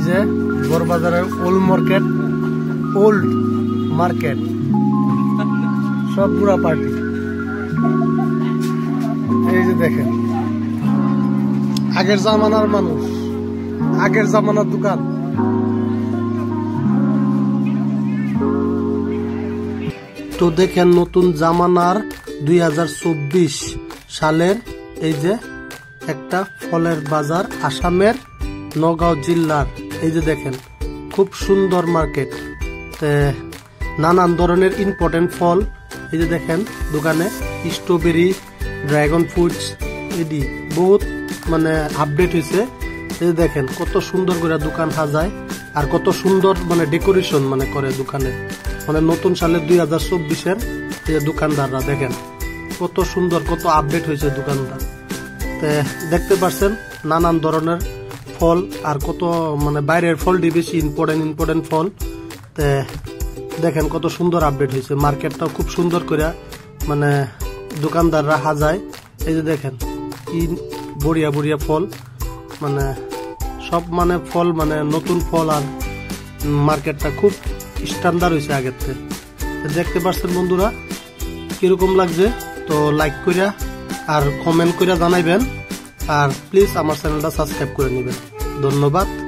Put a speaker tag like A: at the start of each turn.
A: যে বড়বাজারের old market সব পুরা পার্টি। এই যে দেখেন আগের জামানার মানুষ, আগের জামানার দোকান। তো দেখেন নতুন জামানার 2024 সালের এই যে একটা ফলের বাজার, আসামের নগাঁও জিল্লার। এই যে দেখেন খুব সুন্দর মার্কেট, নানান ধরনের ইম্পর্টেন্ট ফল। এই যে দেখেন দোকানে স্ট্রবেরি, ড্রাগন ফ্রুটস, এডি বহুত মানে আপডেট হয়েছে। এই যে দেখেন কত সুন্দর করে দোকান সাজায় আর কত সুন্দর মানে ডেকোরেশন মানে করে দোকানে, মানে নতুন সালের 2024-এর এই দোকানদাররা দেখেন কত সুন্দর, কত আপডেট হয়েছে দোকানদার। দেখতে পাচ্ছেন নানান ধরনের ফল আর কত মানে বাইরের ফল দিয়ে বেশি ইম্পর্টেন্ট ফল। দেখেন কত সুন্দর আপডেট হয়েছে মার্কেটটাও, খুব সুন্দর করে মানে দোকানদাররা সাজায়। এই যে দেখেন কি বড়িয়া ফল, মানে সব মানে ফল মানে নতুন ফল, আর মার্কেটটা খুব স্ট্যান্ডার্ড হয়েছে আগের থেকে। দেখতে পাচ্ছেন বন্ধুরা কিরকম লাগছে, তো লাইক কইরা আর কমেন্ট কইরা জানাইবেন, আর প্লিজ আমার চ্যানেলটা সাবস্ক্রাইব করে নেবেন। ধন্যবাদ।